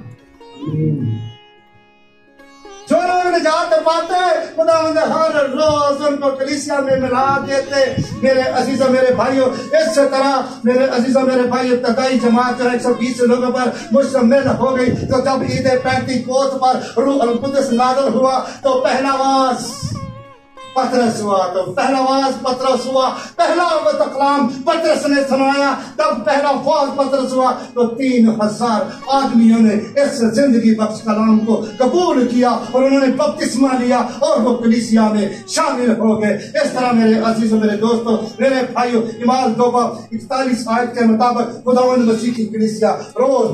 جو لوگ نجات پاتے خداوند ہر روز ان کو کلیسیا میں ملا دیتے۔ میرے عزیزوں میرے بھائیوں، اس طرح میرے عزیزوں میرے بھائی ابتدائی جماعت جو 120 لوگوں پر مشتمل ہو گئی۔ تو جب عید پینتیکوست پر روح القدس نازل ہوا تو پہلا آواز پطرس ہوا، تو پہلا آواز پطرس ہوا، پہلا کلام پطرس نے سنایا۔ تب پہلا فوج پطرس ہوا تو 3000 آدمیوں نے اس زندگی بخش کلام کو قبول کیا اور انہوں نے بپتسمہ لیا اور وہ کلیسیا میں شامل ہو گئے۔ اس طرح میرے عزیزوں میرے دوستوں میرے بھائیوں اعمال 2:41 آیت کے مطابق خداوند مسیح کی کلیسیا روز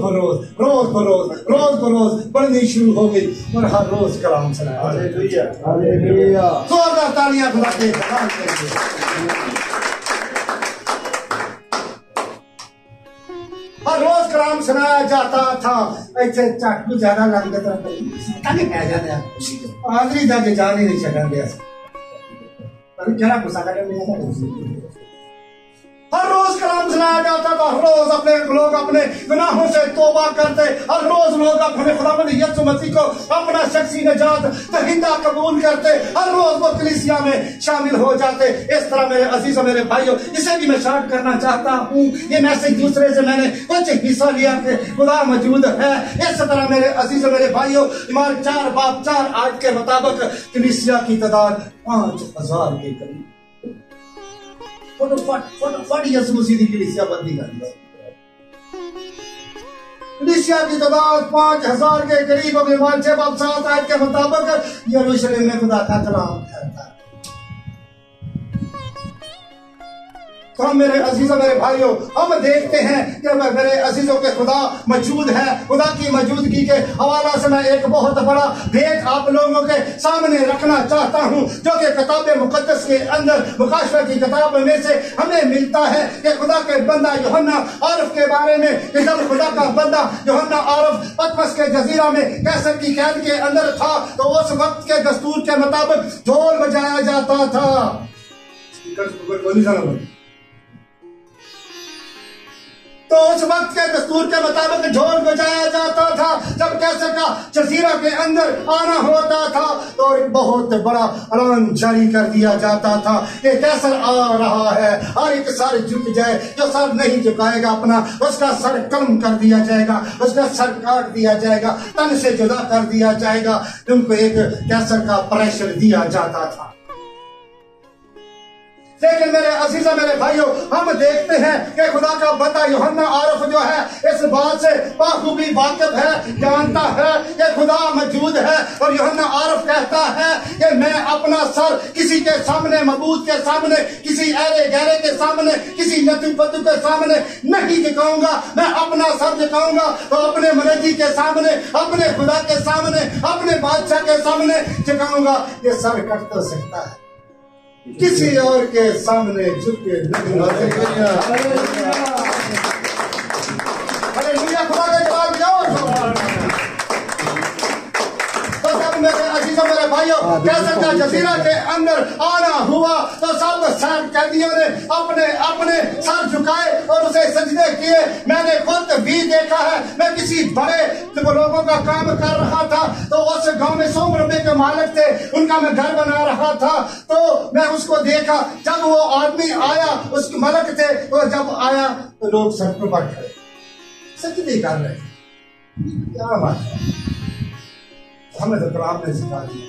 بروز بڑھنی شروع ہو گئی اور ہر روز کلام سنایا۔ ہاللیلویہ ہاللیلویہ، تالیاں خدا کے کلام کے لیے۔ ہر روز کلام سنایا جاتا تھا۔ ایسے چاٹو زیادہ لگتا تھا، آدری جا کے جان ہی نہیں چکا گیا، جنا گسا کر ہر روز کلام سنایا جاتا تھا۔ ہر روز لوگ اپنے گناہوں سے توبہ کرتے، ہر روز لوگ اپنے خداوند یسوع مسیح کو اپنا شخصی نجات دہندہ قبول کرتے، ہر روز وہ کلیسیا میں شامل ہو جاتے۔ اس طرح میرے عزیزوں میرے بھائیوں اسے بھی میں شارٹ کرنا چاہتا ہوں، یہ میسج دوسرے سے میں نے کچھ حصہ لیا کہ خدا موجود ہے۔ اس طرح میرے عزیزوں میرے بھائیوں ایمان 4:4 آیت کے مطابق کلیسیا کی تعداد 5000 کے قریب۔ فٹ یسوع مسیح کی کلیسیا بندی کر دی، کلیسیا کی تعداد 5000 کے قریب۔ اب ایمان 6:7 آیت کے مطابق یروشلم میں خدا کا کلام پھیلتا ہے۔ تو ہم میرے عزیزوں میرے بھائیوں ہم دیکھتے ہیں کہ میرے عزیزوں کے خدا موجود ہے۔ خدا کی موجودگی کے حوالہ سے میں ایک بہت بڑا بھید آپ لوگوں کے سامنے رکھنا چاہتا ہوں، جو کہ کتاب مقدس کے اندر مکاشفہ کی کتاب میں سے ہمیں ملتا ہے کہ خدا کے بندہ یوحنا عارف کے بارے میں، کہ جب خدا کا بندہ یوحنا عارف پتمس کے جزیرہ میں کیسر کی قید کے اندر تھا تو اس وقت کے دستور کے مطابق ڈھول بجایا جاتا تھا۔ تو تو اس وقت کے دستور کے مطابق ڈھول بجایا جاتا تھا. جب کیسر کا جزیرہ کے اندر آنا ہوتا تھا تو ایک بہت بڑا اعلان جاری کر دیا جاتا تھا کہ کیسر آ رہا ہے, ہر ایک سر جھک جائے, جو سر نہیں جھکائے گا اپنا اس کا سر قلم کر دیا جائے گا, اس کا سر کاٹ دیا جائے گا, تن سے جدا کر دیا جائے گا. ان کو ایک کیسر کا پریشر دیا جاتا تھا. لیکن میرے عزیزہ میرے بھائیوں, ہم دیکھتے ہیں کہ خدا کا بندہ یوحنا عارف جو ہے اس بات سے بخوبی واقف ہے, جانتا ہے کہ خدا موجود ہے. اور یوحنا عارف کہتا ہے کہ میں اپنا سر کسی کے سامنے, معبود کے سامنے, کسی ایرے گہرے کے سامنے, کسی نتو پتو کے سامنے نہیں جھکاؤں گا. میں اپنا سر جھکاؤں گا تو اپنے منجی کے سامنے, اپنے خدا کے سامنے, اپنے بادشاہ کے سامنے جھکاؤں گا. یہ سر کٹ تو سکتا ہے, کسی اور کے سامنے جھک کے نہیں ہو سکتا. ہلیلویا, خدا کا جواب دو. تو جب میرے عزیزوں میرے بھائیوں کیسر کا جزیرہ کے اندر آنا ہوا تو سب سر قیدیوں نے اپنے اپنے سر جھکائے اور اسے سجدے کیے. میں نے خود بھی دیکھا ہے, میں کسی بڑے لوگوں کا کام کر رہا تھا تو اس گاؤں میں 100 روپے کے مالک تھے, ان کا میں گھر بنا رہا تھا. تو میں اس کو دیکھا, جب وہ آدمی آیا, اس کے ملک تھے, وہ جب آیا تو لوگ سر پر بیٹھ گئے, سجدے کر رہے. کیا بات ہے, ہمیں تو قرآن نے سکھا دیا.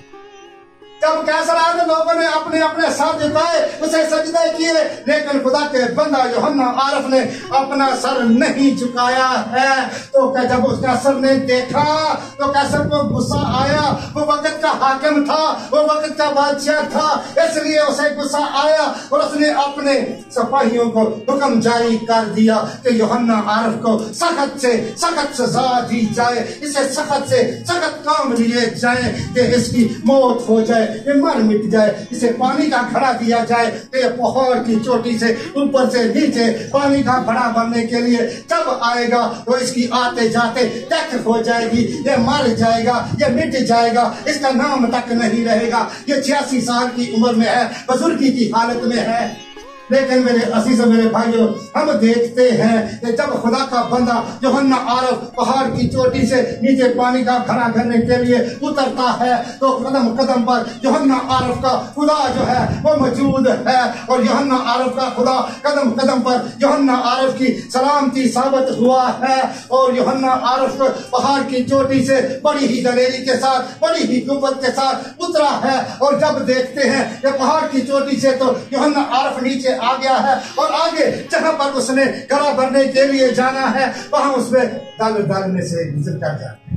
جب کیسر آئے تو لوگوں نے اپنے اپنے سر جھکائے, اسے سجدے کیے, لیکن خدا کے بندہ یوحنا عارف نے اپنا سر نہیں جھکایا ہے. تو جب اس کیسر نے دیکھا تو کیسر کو غصہ آیا. وہ وقت کا حاکم تھا, وہ وقت کا بادشاہ تھا, اس لیے اسے غصہ آیا اور اس نے اپنے سپاہیوں کو حکم جاری کر دیا کہ یوحنا عارف کو سخت سے سخت سزا دی جائے, اسے سخت سے سخت کام لیے جائیں کہ اس کی موت ہو جائے, یہ مر مٹ جائے. اسے پانی کا گھڑا دیا جائے کہ پہاڑ کی چوٹی سے اوپر سے نیچے پانی کا گھڑا بننے کے لیے جب آئے گا تو اس کی آتے جاتے ڈیتھ ہو جائے گی, یہ مر جائے گا, یہ مٹ جائے گا, اس کا نام تک نہیں رہے گا. یہ 86 سال کی عمر میں ہے, بزرگی کی حالت میں ہے. لیکن میرے عزیز و میرے بھائیوں, ہم دیکھتے ہیں کہ جب خدا کا بندہ یوحنا عارف پہاڑ کی چوٹی سے نیچے پانی کا گھڑا کرنے کے لیے اترتا ہے تو قدم قدم پر یوحنا عارف کا خدا جو ہے وہ موجود ہے. اور یوحنا عارف کا خدا قدم قدم پر یوحنا عارف کی سلامتی ثابت ہوا ہے. اور یوحنا عارف پہاڑ کی چوٹی سے بڑی ہی دلیری کے ساتھ, بڑی ہی قوت کے ساتھ اترا ہے. اور جب دیکھتے ہیں کہ پہاڑ کی چوٹی سے تو یوحنا عارف نیچے آ گیا ہے, اور آگے جہاں پر اس نے گڑھا بھرنے کے لیے جانا ہے وہاں اس میں دل میں سے گزر کر جاتا ہے.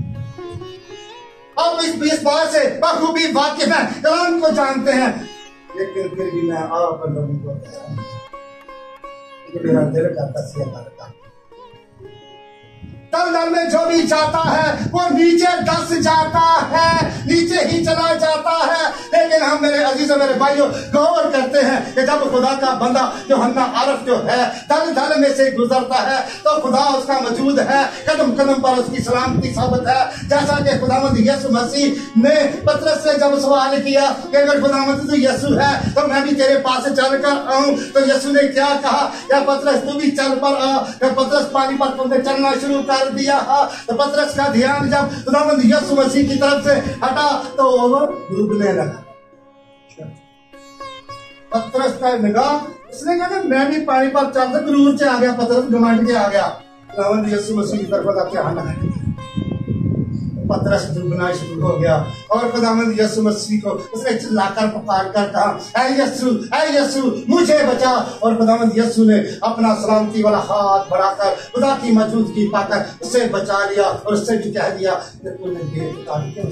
اب اس بات سے بخوبی واقف ہیں, کلام کو جانتے ہیں, لیکن پھر بھی میں آپ لوگوں کو کہہ رہا ہوں کہ میرا دل کا تصویر کرتا ہے. دل میں جو بھی جاتا ہے وہ نیچے دس جاتا ہے, نیچے ہی چلا جاتا ہے. لیکن ہم میرے عزیز و میرے بھائیوں غور کرتے ہیں کہ جب خدا کا بندہ یوحنا عارف جو ہے دل میں سے گزرتا ہے تو خدا اس کا موجود ہے, قدم قدم پر اس کی سلامتی ثابت ہے. جیسا کہ خداوند یسوع مسیح نے پطرس سے جب سوال کیا کہ اگر خداوند تو یسوع ہے تو میں بھی تیرے پاس چل کر آؤں, تو یسوع نے کیا کہا, یا پطرس تو بھی چل پر آ. کہ پطرس پانی پر تم نے چلنا شروع کر دیا. تو پطرس کا دھیان جب خداوند یسوع مسیح کی طرف سے ہٹا تو وہ ڈوبنے لگا. پطرس کا نگاہ, اس نے کہا میں بھی پانی پر چلتا, غرور سے آ گیا, پطرس گھمنڈ کے آ گیا. خداوند یسوع مسیح کی طرف کا دھیان ہے, پطرس ڈوبنا شروع ہو گیا. اور خداوند یسوع مسیح کو اس نے چلا کر پکار کر کہا, اے یسوع, اے یسوع مجھے بچا. اور خداوند یسوع نے اپنا سلامتی والا ہاتھ بڑھا کر خدا کی موجودگی پا کر اسے بچا لیا اور اس سے کہہ دیا کہ تو نے بے خدا کیوں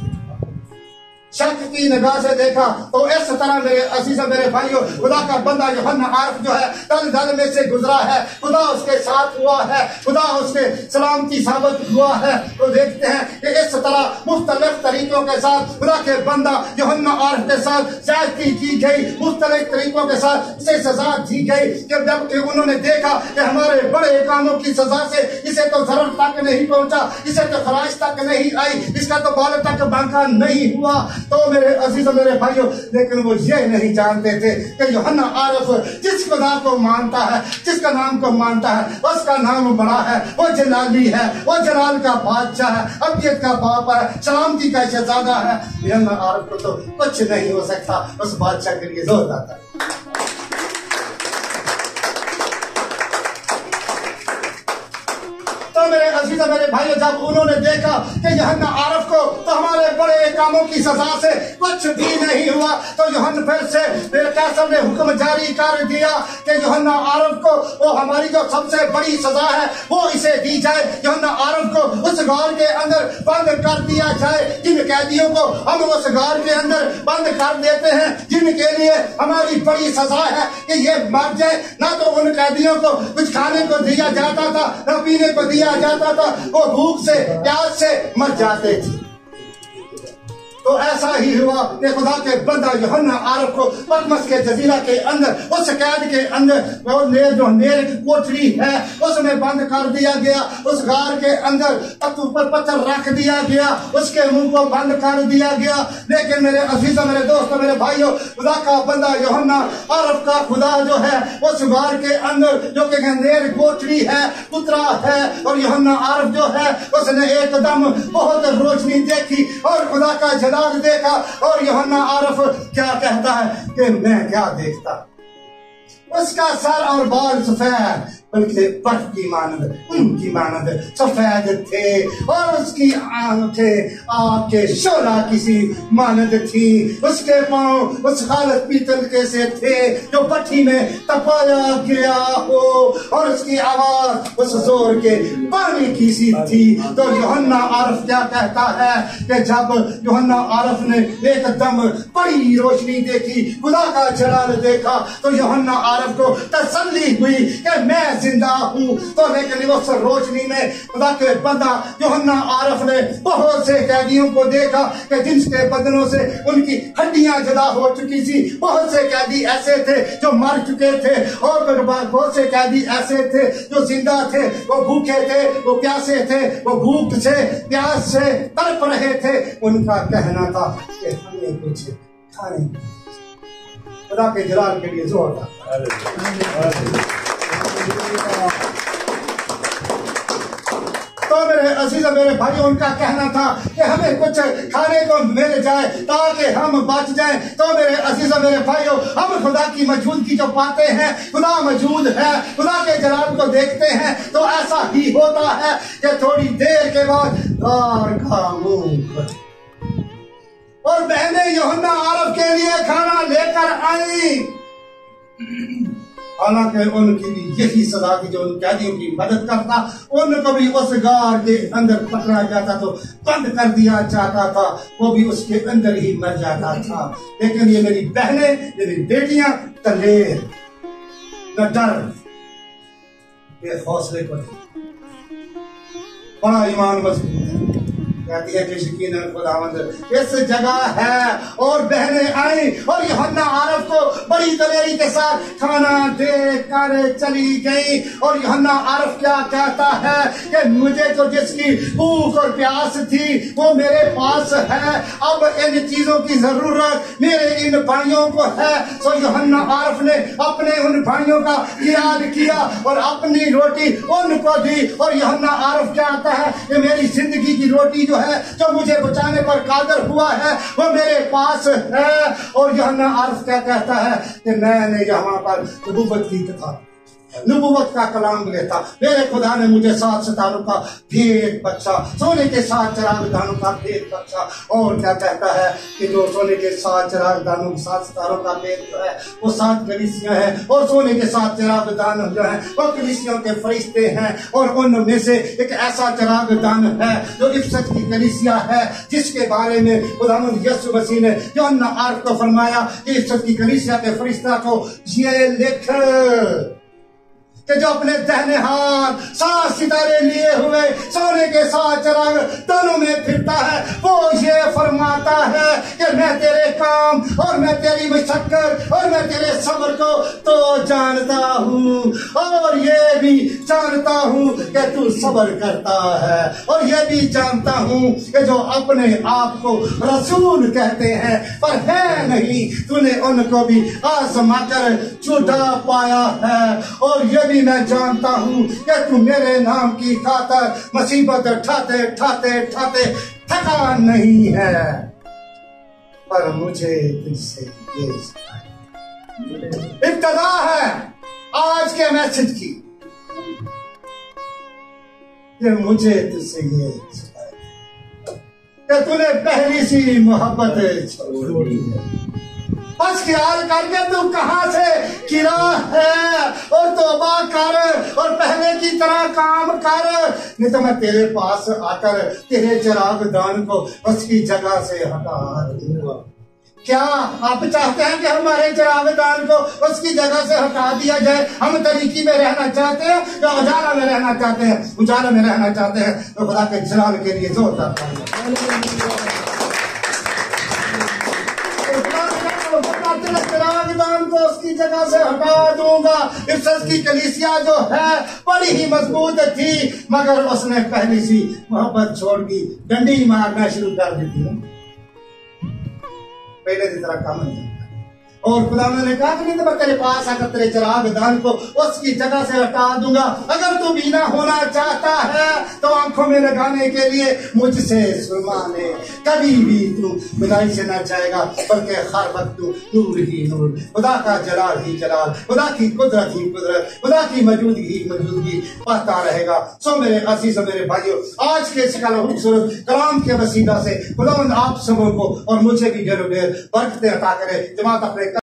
شک کی نگاہ سے دیکھا. تو اس طرح میرے عزیز میرے بھائیوں خدا کا بندہ یوحنا عارف جو ہے دل میں سے گزرا ہے, خدا اس کے ساتھ ہوا ہے, خدا اس کے سلامتی ثابت ہوا ہے. تو دیکھتے ہیں کہ اس طرح مختلف طریقوں کے ساتھ خدا کے بندہ یوحنا عارف کے ساتھ زیادتی کی گئی, مختلف طریقوں کے ساتھ اسے سزا دی گئی. کہ جب کہ انہوں نے دیکھا کہ ہمارے بڑے کاموں کی سزا سے اسے تو ضرر تک نہیں پہنچا, اسے تو خراش تک نہیں آئی, اس کا تو بال تک بانکا نہیں ہوا, تو میرے عزیز میرے بھائیوں لیکن وہ یہ نہیں جانتے تھے کہ یوحنا عارف جس خدا کو مانتا ہے, جس کا نام کو مانتا ہے, اس کا نام بڑا ہے, وہ جلالی ہے, وہ جلال کا بادشاہ ہے, ابدیت کا باپ ہے, سلامتی کا شہزادہ ہے. یوحنا عارف کو تو کچھ نہیں ہو سکتا, اس بادشاہ کے لیے زور آتا ہے. میرے عزیز میرے بھائیو جب انہوں نے دیکھا کہ یوحنا عارف کو تو ہمارے بڑے کاموں کی سزا سے کچھ بھی نہیں ہوا, تو یوحنا پھر سے قیصر نے حکم جاری کر دیا کہ یوحنا عارف کو وہ ہماری جو سب سے بڑی سزا ہے وہ اسے دی جائے. یوحنا عارف کو اس غار کے اندر بند کر دیا جائے. جن قیدیوں کو ہم اس غار کے اندر بند کر دیتے ہیں, جن کے لیے ہماری بڑی سزا ہے کہ یہ مر جائے, نہ تو ان قیدیوں کو کچھ کھانے کو دیا جاتا تھا, نہ پینے کو دیا جاتا تھا, وہ بھوک سے پیاس سے مر جاتے تھے. تو ایسا ہی ہوا کہ خدا کے بندہ یوحنا عارف کو پتمس کے جزیرہ کے اندر, اس قید کے اندر, جو نیل کی کوٹری ہے اس میں بند کر دیا گیا. اس غار کے اندر پر پتھر رکھ دیا گیا, اس کے منہ کو بند کر دیا گیا. لیکن میرے عزیزوں میرے دوستوں میرے بھائیوں, خدا کا بندہ یوحنا عارف کا خدا جو ہے اس غار کے اندر جو کہ نیل کوٹری ہے اترا ہے, اور یوحنا عارف جو ہے اس نے ایک دم بہت روشنی دیکھی اور خدا کا جلال دیکھا. اور یوحنا عارف کیا کہتا ہے کہ میں کیا دیکھتا, اس کا سر اور بال سفید بلکہ برف کی مانند, ان کی مانند سفید تھے, اور اس کی آنکھیں آگ کے شعلہ کسی مانند تھی. اس کے پاؤں اس خالص پیتل کے سے تھے جو بٹھی میں تپایا گیا ہو, اور اس کی آواز اس زور کے پانی کی سی تھی. تو یوحنا عارف کیا کہتا ہے کہ جب یوحنا عارف نے ایک دم بڑی روشنی دیکھی, خدا کا جلال دیکھا, تو یوحنا عارف کو تسلی ہوئی کہ میں زندہ ہوں. تو لیکن اس روشنی میں خدا کے بندہ یوحنا عارف نے بہت سے قیدیوں کو دیکھا کہ جن کے بدنوں سے ان کی ہڈیاں جدا ہو چکی تھی. بہت سے قیدی ایسے تھے جو مر چکے تھے, اور بہت سے قیدی ایسے تھے جو زندہ تھے, وہ بھوکے تھے, وہ پیاسے تھے, وہ بھوک سے پیاس سے تڑپ رہے تھے. ان کا کہنا تھا کہ ہمیں کچھ کھانے خدا کے جلال کے لیے زور تھا. تو میرے عزیز میرے بھائی ان کا کہنا تھا کہ ہمیں کچھ کھانے کو مل جائے تاکہ ہم بچ جائیں. تو میرے عزیز میرے بھائیوں, ہم خدا کی موجودگی جو پاتے ہیں, خدا موجود ہے, خدا کے جلال کو دیکھتے ہیں, تو ایسا ہی ہوتا ہے کہ تھوڑی دیر کے بعد غار کا منہ, اور بہنیں یوحنا عارف کے لیے کھانا لے کر آئیں. حالانکہ ان کی بھی یہی سزا تھی جو ان قیدیوں کی مدد کرتا, ان کو بھی اس غار کے اندر پکڑا جاتا تو بند کر دیا جاتا تھا, وہ بھی اس کے اندر ہی مر جاتا تھا. لیکن یہ میری بہنیں, میری بیٹیاں دلیر, نہ ڈر, یہ حوصلے کو بڑا ایمان مضبوط ہے. کہتی ہے کہ یقیناً خداوند اس جگہ ہے. اور بہنیں آئیں اور یوحنا عارف کو بڑی دلیری کے ساتھ کھانا دے کر چلی گئی. اور یوحنا عارف کیا کہتا ہے کہ مجھے تو جس کی بھوک اور پیاس تھی وہ میرے پاس ہے, اب ان چیزوں کی ضرورت میرے ان بھائیوں کو ہے. سو یوحنا عارف نے اپنے ان بھائیوں کا خیال کیا اور اپنی روٹی ان کو دی. اور یوحنا عارف کیا کہتا ہے کہ میری زندگی کی روٹی جو ہے جو مجھے بچانے پر قادر ہوا ہے وہ میرے پاس ہے. اور یوحنا عارف کیا کہتا ہے کہ میں نے یہاں پر نبوت کی کتاب, نبوت کا کلام لیتا, میرے خدا نے مجھے 7 ستاروں کا بھیت بخشا, سونے کے 7 چراغ دانوں کا بھیت بخشا. اور کیا کہتا ہے کہ جو سونے کے 7 چراغ دانوں 7 ستاروں کا بھیت جو ہے وہ 7 کلیسیاں ہیں, اور سونے کے 7 چراغ دان جو ہیں وہ کلیسیوں کے فرشتے ہیں. اور ان میں سے ایک ایسا چراغ دان ہے جو افسس کی کلیسیا ہے, جس کے بارے میں خداوند یسوع مسیح نے یوحنا عارف کو فرمایا کہ افسس کی کلیسیا کے فرشتہ کو یہ لکھ کہ جو اپنے دہنے ہاتھ 7 ستارے لیے ہوئے سونے کے 7 چراغ دونوں میں پھرتا ہے، وہ یہ فرماتا ہے کہ میں تیرے کام اور میں تیری مشقت اور میں تیرے صبر کو تو جانتا ہوں، اور یہ بھی جانتا ہوں کہ تو صبر کرتا ہے، اور یہ بھی جانتا ہوں کہ جو اپنے آپ کو رسول کہتے ہیں پر ہے نہیں، تو نے ان کو بھی آزما کر چھٹا پایا ہے، اور یہ بھی میں جانتا ہوں کہ تو میرے نام کی خاطر مصیبت اٹھاتے تھکا نہیں ہے، پر مجھے تجھ سے یہ ابتدا ہے آج کے میسج کی کہ مجھے تجھ سے یہ کہ تو نے پہلی سی محبت چھوڑی ہے، بس خیال کر کے تو کہاں سے گرا ہے، اور توبہ کر اور پہلے کی طرح کام کر، نہیں تو میں تیرے پاس آ کر تیرے چراغ دان کو اس کی جگہ سے ہٹا دوں گا۔ کیا آپ چاہتے ہیں کہ ہمارے چراغ دان کو اس کی جگہ سے ہٹا دیا جائے؟ ہم طریقی میں رہنا چاہتے ہیں یا اجالا میں رہنا چاہتے ہیں؟ اجالا میں رہنا چاہتے ہیں تو خدا کے جلال کے لیے زوردار چراغ دان کو اس کی جگہ سے ہٹا دوں گا۔ افسس کی کلیسیا جو ہے بڑی ہی مضبوط تھی، مگر اس نے پہلی سی محبت چھوڑ دی، ڈنڈی مارنا شروع کر دی تھی، پہلے کی طرح کام نہیں۔ اور خدا نے کہا کہ نہیں تو میں تیرے پاس آ کر تیرے چراغ دان کو اس کی جگہ سے ہٹا دوں گا۔ اگر تو بینا ہونا چاہتا ہے تو آنکھوں میں لگانے کے لیے مجھ سے سرما لے، کبھی بھی تو بدائی سے نہ جائے گا بلکہ ہر وقت تو نور ہی نور، خدا کا جلال ہی جلال، خدا کی قدرت ہی قدرت، خدا کی موجودگی ہی موجودگی پاتا رہے گا۔ سو میرے عزیز و میرے بھائیوں، آج کے اس خوبصورت کلام کے وسیلہ سے خداوند آپ سبوں کو اور مجھے بھی ڈھیر برکتیں عطا کرے۔ جماعت اپنے